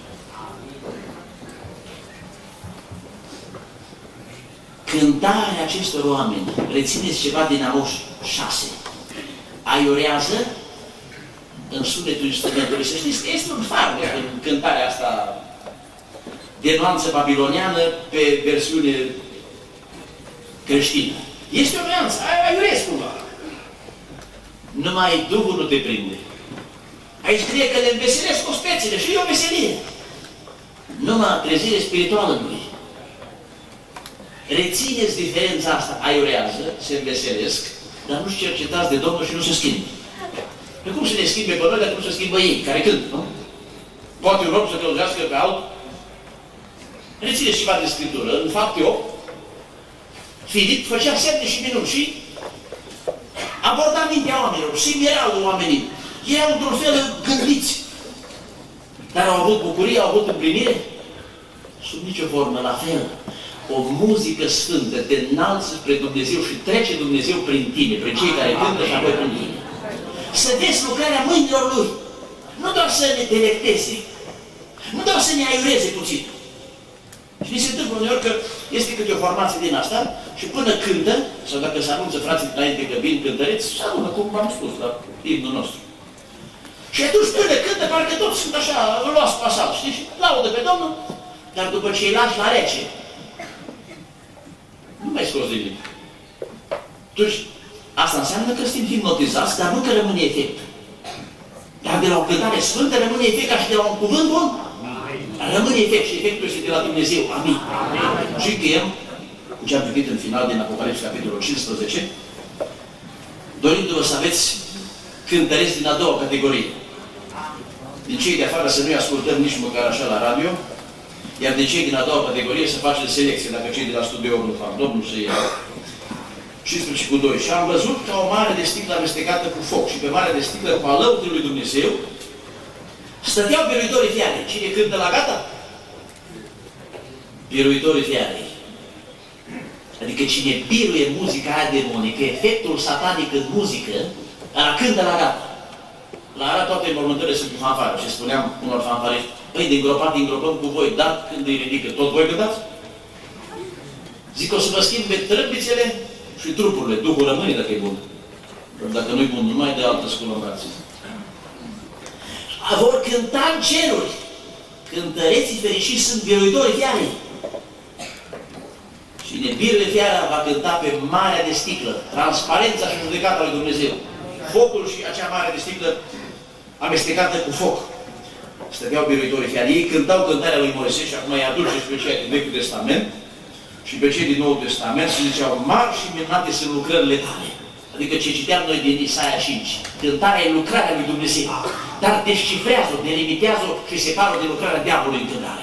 Cântarea acestor oameni, rețineți ceva din Amos 6, aiorează în sunetul instrumentului. Să știți că este un farmec în cântarea asta de nuanță babiloniană pe versiune creștină. Este o nuanță, aiuresc cumva. Numai Duhul nu te prinde. Aici scrie că le înveselesc cu spețele și e o veselie. Numai trezire spirituală nu e. Rețineți diferența asta, aiurează, se înveselesc, dar nu-și cercetați de Domnul și nu se schimbă. Pe cum să ne schimbe pe noi dacă nu se schimbă ei, care cânt, nu? Poate un om să călăuzească pe altul? Rețineți ceva de Scriptură. În Fapte 8, Filip făcea semne și minuni și aborda mintea oamenilor și mirau oamenii. Erau într-un fel gândiți. Dar au avut bucurie, au avut împlinire? Sub nicio formă, la fel. O muzică sfântă te înalță spre Dumnezeu și trece Dumnezeu prin tine, prin cei care cântă și apoi prin tine. Să vezi lucrarea mâinilor Lui. Nu doar să ne delecteze, nu doar să ne aiureze puțin. Și mi se întâmplă uneori că este câte o formație din asta și până cântă, sau dacă se anunță frații dinainte că vin cântăreți, se anunță, cum v-am spus, la imnul nostru. Și atunci până cântă, parcă toți sunt așa, luați pasat, știi? Și laudă pe Domnul, dar după ce îi lași la rece, nu mai scoți din limba. Atunci, asta înseamnă că suntem hipnotizați, dar nu că rămâne efect. Dar de la o cântare sfântă rămâne efect ca și de la un cuvânt bun. Rămâne efect și efectul este de la Dumnezeu. Amin. Și încheiem cu ce am privit în final din Apocalipsa, capitolul 15, dorindu-vă să aveți cântăreți din a doua categorie. Din cei de afară să nu-i ascultăm nici măcar așa la radio, iar de cei din a doua categorie să facem selecție, dacă cei de la Studio 8 nu fac. Domnul să ia 15 cu 2. Și am văzut ca o mare de sticlă amestecată cu foc și pe mare de sticlă cu alăutul lui Dumnezeu stăteau biruitorii fiarei. Cine cântă la gata? Biruitorii fiarei. Adică cine biruie muzica aia demonică, efectul satanic în muzică, ăla cântă la gata. La Arad toate mormântările sunt cu fanfară. Și spuneam unor fanfariști, păi de îngropat, îngropăm cu voi, dar când îi ridică, tot voi cântați? Zic, o să vă schimbe trâmbițele și trupurile. Duhul rămâne dacă e bun. Dacă nu e bun, nu mai dă altă sculă în brațe. Vor cânta în ceruri. Cântăreții fericiți sunt biruitorii fiarei. Cine biruie fiara va cânta pe marea de sticlă, transparența și judecata lui Dumnezeu. Focul și acea mare de sticlă amestecată cu foc. Stăteau biruitorii fiarei. Ei cântau cântarea lui Moise și acum îi aduce și pe cei din Vechiul Testament și pe cei din Noul Testament și ziceau, mari și minunate sunt lucrările tale. Adică ce citeam noi din Isaia 5. Cântarea e lucrarea lui Dumnezeu. Dar descifrează-o, delimitează-o și separă de lucrarea diavolului în cântare.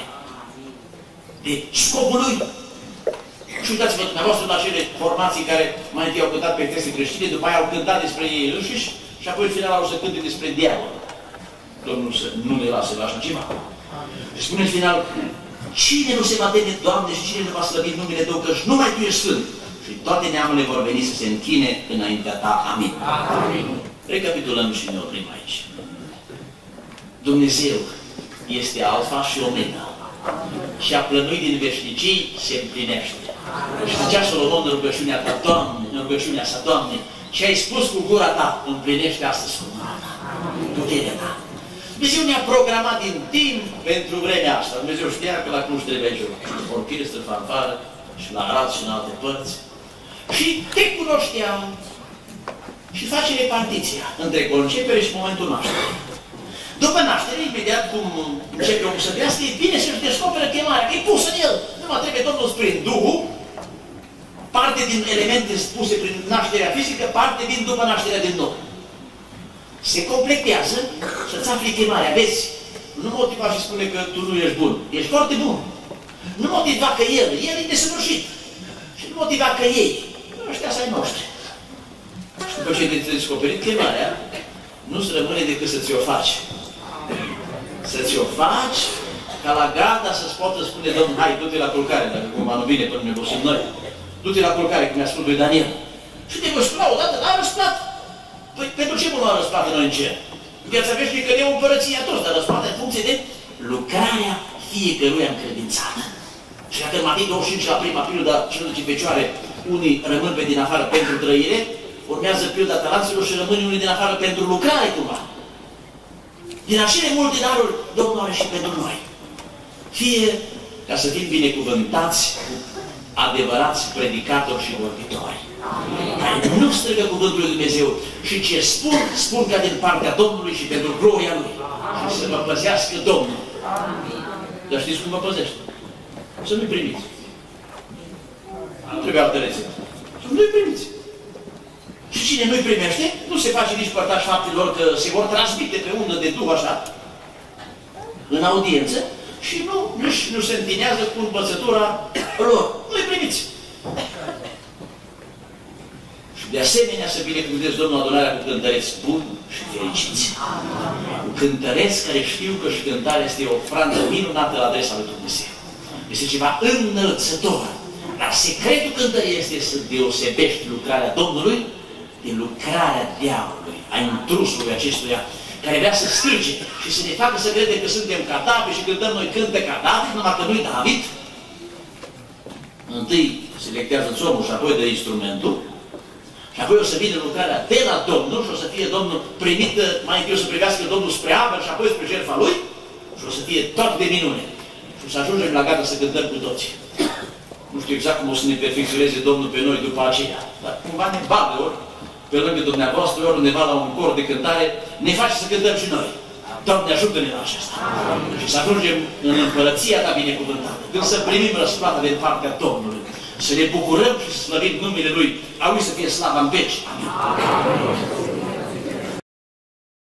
De scopul lui. Și uitați-vă, dumneavoastră, la cele formații care mai întâi au cântat pe texte creștine, după aia au cântat despre ei înșiși și apoi în final au să cânte despre diavol. Domnul să nu ne lase la așa ceva. Și spune în final, cine nu se va teme, Doamne, și cine nu va slăvi numele Tău, căci numai Tu ești Sfânt. Și toate neamurile vor veni să se închine înaintea Ta. Amin. Amin. Recapitulăm și ne oprim aici. Dumnezeu este Alfa și Omega. Și a plănuit din veșnicii se împlinește. Și zicea Solomon în rugăciunea ta, Doamne, în rugăciunea sa, Doamne, ce ai spus cu gura ta, împlinește astăzi cu gura ta. Puterea ta. Dumnezeu ne-a programat din timp pentru vremea asta. Dumnezeu știa că la Cluj trebuie orchestră, fanfară și la Arad și în alte părți. Și te cunoștea și face repartiția între concepere și momentul nașterii. După naștere, imediat cum începe omul să crească, e bine să-și descoperă chemarea, că e pusă în el. Nu mai trebuie Domnul prin Duhul, parte din elemente spuse prin nașterea fizică, parte din după nașterea din nou. Se completează să-ți afli chemarea. Vezi, nu motiva și spune că tu nu ești bun. Ești foarte bun. Nu motiva că el e desăvârșit. Și nu motiva că ei. Ăștia să ai noștri. Și după ce te-ai descoperit chemarea, nu-ți rămâne decât să ți-o faci. Să ți-o faci, ca la gata să-ți poată spune, Domnul, hai, du-te la culcare, dacă cumva nu vine până ne bosim noi. Du-te la culcare, cum mi-a spus lui Daniel. Și te voi spune odată, la răsplat. Păi, pentru ce nu la răsplată noi în cer? Viața veșnică e o împărăție a toți, dar răsplată în funcție de lucrarea fiecăruia încredințată. Și dacă în Matei 25, la prima pildă, celor ce fecioare, unii rămân pe din afară pentru trăire, urmează pilda talanților și rămâne unii din afară pentru lucrare cumva. Din acele multe daruri, Domnul are și pentru noi. Fie ca să fim binecuvântați cu adevărați predicatori și vorbitori, care nu strigă cuvântul lui Dumnezeu și ce spun, spun ca din partea Domnului și pentru gloria Lui. Și să vă păzească Domnul. Dar știți cum vă păzește? Să nu-i primiți. Nu trebuie altă rețetă. Să nu-i primiți. Și cine nu-i primește, nu se face nici părtaș faptelor că se vor transmite pe undă de duh așa, în audiență, și nu se întinează cu învățătura lor. Nu-i primiți. Și de asemenea să binecuvântez Domnul adunarea cu cântăreți buni și fericiți. Cu cântăreți care știu că și cântarea este o ofrandă minunată la adresa lui Dumnezeu. Este ceva înălțător. Dar secretul cântării este să deosebești lucrarea Domnului din lucrarea diavolului, a intrusului acestuia, care vrea să strice și să ne facă să credem că suntem cadavri și cântăm noi cânte cadavri, numai că nu-i David. Întâi selectează țomul și apoi de instrumentul, și apoi o să vină lucrarea de la Domnul și o să fie Domnul primit, mai întâi o să privească Domnul spre Abel și apoi spre jertfa lui și o să fie tot de minune. Și o să ajungem la gata să cântăm cu toții. Nu știu exact cum o să ne perfecționeze Domnul pe noi după aceea, dar cumva ne bagă ori pe lângă dumneavoastră, ori undeva la un cor de cântare, ne face să cântăm și noi. Doamne, ajută-ne la aceasta. Și să ajungem în împărăția ta binecuvântată. Când să primim răsplata din partea Domnului. Să ne bucurăm și să slăvim numele Lui. A Lui să fie slava în veci. Amin.